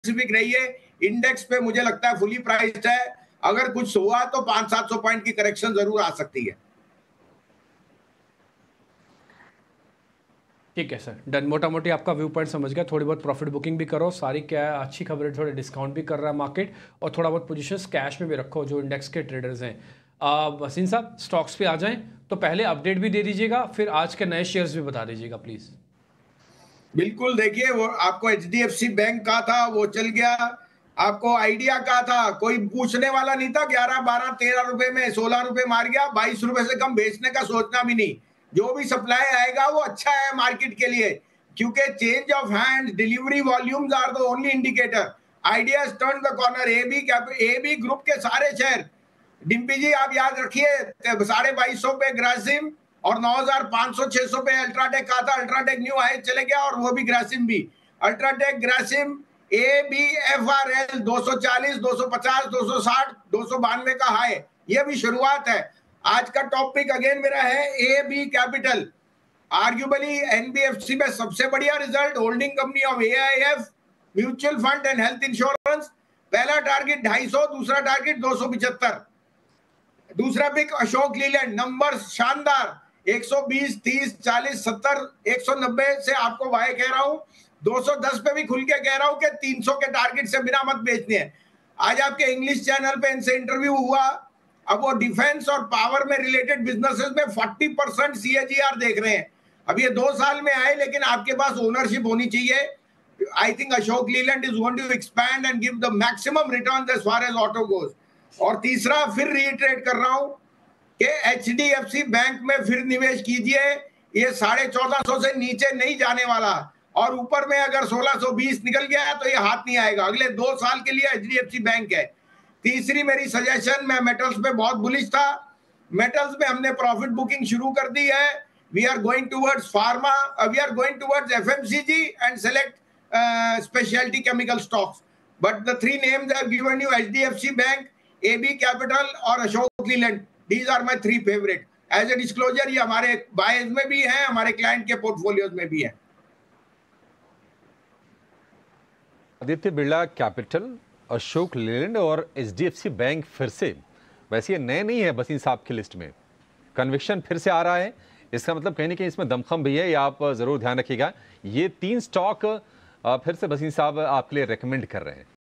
Specific नहीं है। Index पे मुझे लगता है फुली प्राइस्ड है। अगर कुछ हुआ तो 500-700 पॉइंट की करेक्शन जरूर आ सकती है। ठीक है सर, डन। मोटा मोटी आपका व्यू पॉइंट समझ गया। थोड़ी बहुत प्रॉफिट बुकिंग भी करो, सारी क्या है अच्छी खबरें, थोड़े डिस्काउंट भी कर रहा है मार्केट, और थोड़ा बहुत पोजीशंस कैश में भी रखो जो इंडेक्स के ट्रेडर्स हैं। वसीम साहब, स्टॉक्स पे आ जाएं तो पहले अपडेट भी दे दीजिएगा, फिर आज के नए शेयर्स भी बता दीजिएगा प्लीज़। बिल्कुल, देखिए वो आपको एचडीएफसी बैंक का था, वो चल गया। आपको आइडिया का था, कोई पूछने वाला नहीं था। 11, 12, 13 रुपए में 16 रुपए मार गया। 22 रुपए से कम बेचने का सोचना भी नहीं। जो भी सप्लाई आएगा वो अच्छा है मार्केट के लिए, क्योंकि change of hand, delivery volumes are the only indicator. Idea turn the corner. AB group के सारे शेयर, डिम्पी जी आप याद रखिए, 2250 पे ग्रासिम और 9500-600 पे अल्ट्राटेक का था। अल्ट्राटेक न्यू हाई चले गया, और वो भी ग्रासिम भी। UltraTech, Grasim, A B F R L 240, 250, 260, 292 का हाई, ये भी शुरुआत है। आज का टॉपिक अगेन मेरा है A B capital. Arguably NBFC में सबसे बढ़िया result, holding company of AIF mutual fund and health insurance. पहला टारगेट 250, दूसरा टारगेट 275। दूसरा पिक अशोक लीलैंड, नंबर शानदार 120, 30, 40, 70, 190 से आपको बाय कह रहा हूं। 210 पे भी खुल के कह रहा हूं कि 300 के टारगेट से बिना मत बेचने हैं। आज आपके इंग्लिश चैनल पे इनसे इंटरव्यू हुआ। अब वो डिफेंस और पावर में रिलेटेड बिजनेसेस में 40% सीएजीआर देख रहे हैं। अब ये 2 साल में आए, लेकिन आपके पास ओनरशिप होनी चाहिए। I think Ashok Leyland is going to expand and give the maximum return as far as auto goes. और तीसरा, फिर रीट्रेड कर रहा हूं कि एचडीएफसी बैंक में फिर निवेश कीजिए। ये 1450 से नीचे नहीं जाने वाला, और ऊपर में अगर 1620 निकल गया तो ये हाथ नहीं आएगा। अगले 2 साल के लिए एचडीएफसी बैंक है। तीसरी मेरी सजेशन, मैं मेटल्स पे बहुत बुलिश था। मेटल्स में हमने प्रॉफिट बुकिंग शुरू कर दी है। We are going towards pharma, we are going towards FMCG and select speciality chemical stocks. But the 3 names I have given you, HDFC bank, AB capital और Ashok Leyland, these are my 3 favourite. As a disclosure, ये हमारे buyers में भी है, हमारे client के portfolios में भी है। आदित्य बिरला कैपिटल, अशोक लीलैंड और एचडीएफसी बैंक फिर से, वैसे ये नए नहीं है वसीम साहब की लिस्ट में, कन्विक्शन फिर से आ रहा है। इसका मतलब कहीं ना कहीं इसमें दमखम भी है, ये आप जरूर ध्यान रखिएगा। ये 3 स्टॉक फिर से वसीम साहब आपके लिए रेकमेंड कर रहे हैं।